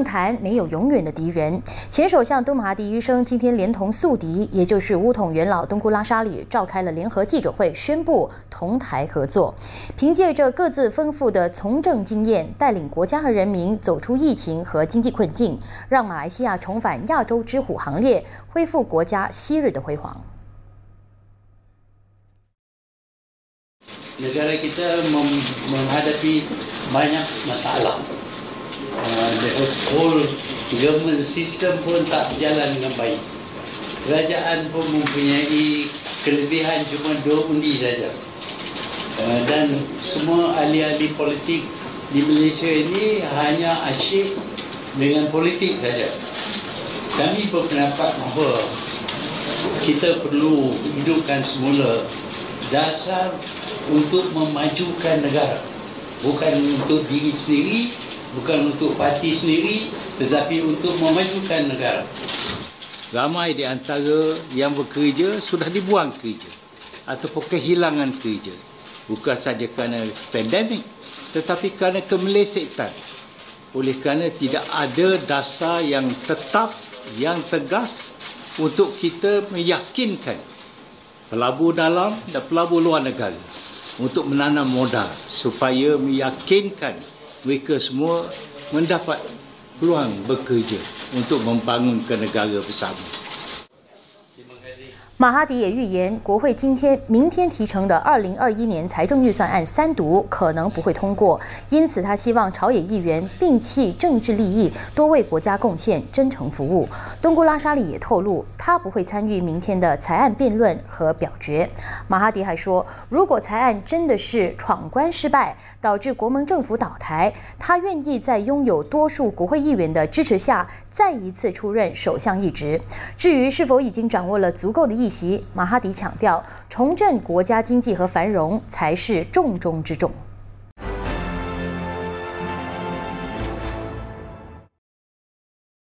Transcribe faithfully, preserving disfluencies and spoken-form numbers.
政坛没有永远的敌人。前首相敦马哈迪医生今天连同宿敌，也就是巫统元老东姑拉沙里，召开了联合记者会，宣布同台合作，凭借着各自丰富的从政经验，带领国家和人民走出疫情和经济困境，让马来西亚重返亚洲之虎行列，恢复国家昔日的辉煌。 Negara kita menghadapi banyak masalah. Uh, the whole government system pun tak berjalan dengan baik. Kerajaan pun mempunyai kelebihan cuma dua undi saja. Uh, dan semua ahli-ahli politik di Malaysia ini hanya asyik dengan politik saja. Kami berpendapat bahawa kita perlu hidupkan semula dasar untuk memajukan negara, bukan untuk diri sendiri, bukan untuk parti sendiri, tetapi untuk memajukan negara. Ramai di antara yang bekerja sudah dibuang kerja ataupun kehilangan kerja, bukan saja kerana pandemik, tetapi kerana kemelesetan. Oleh kerana tidak ada dasar yang tetap, yang tegas untuk kita meyakinkan pelabur dalam dan pelabur luar negara untuk menanam modal supaya meyakinkan mereka semua mendapat peluang bekerja untuk membangunkan negara bersama. 马哈迪也预言，国会今天、明天提呈的二零二一年财政预算案三读可能不会通过，因此他希望朝野议员摒弃政治利益，多为国家贡献，真诚服务。东姑拉沙里也透露，他不会参与明天的财案辩论和表决。马哈迪还说，如果财案真的是闯关失败，导致国盟政府倒台，他愿意在拥有多数国会议员的支持下，再一次出任首相一职。至于是否已经掌握了足够的议席，马哈迪强调，重振国家经济和繁荣才是重中之重。